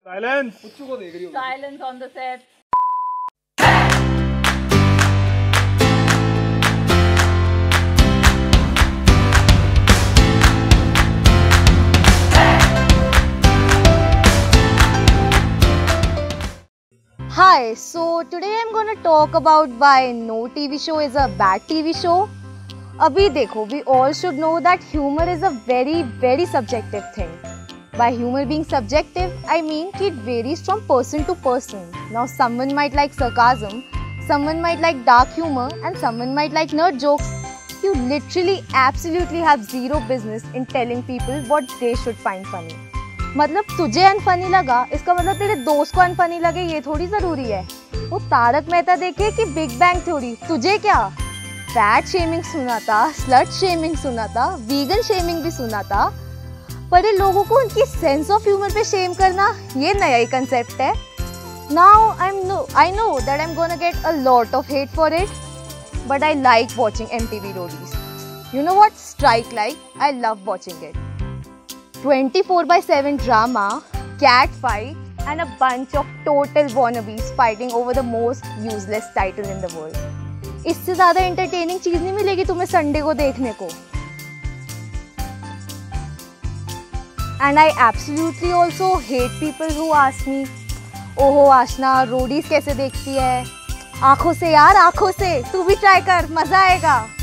Silence. कुछ को देख रही हो? Silence on the set. Hi, so today I'm gonna talk about why no TV show is a bad TV show. अभी देखो, we all should know that humor is a very subjective thing. By humor being subjective, I mean it varies from person to person. Now someone might like sarcasm, someone might like dark humor, and someone might like nerd jokes. You literally absolutely have zero business in telling people what they should find funny. मतलब तुझे unfunny लगा इसका मतलब तेरे दोस्त को unfunny लगे ये थोड़ी जरूरी है। वो तारक मेहता देखे कि बिग बैंग थ्योरी, तुझे क्या? फैट शेमिंग सुना था, स्लट शेमिंग सुना था, वीगन शेमिंग भी सुना था, पर ये लोगों को उनकी सेंस ऑफ ह्यूमर पे शेम करना ये नया ही कंसेप्ट है। Now I know that I'm gonna get a lot of hate for it, but I like watching MTV Roadies. You know what? Strike like, I love watching it. 24/7 drama, cat fight, and a bunch of total wannabes fighting over the most useless title in the world. इससे ज़्यादा entertaining चीज़ नहीं मिलेगी तुम्हें Sunday को देखने को. And I absolutely also hate people who ask me, ओहो आशना Roadies कैसे देखती है? आँखों से यार, आँखों से, तू भी ट्राई कर, मज़ा आएगा.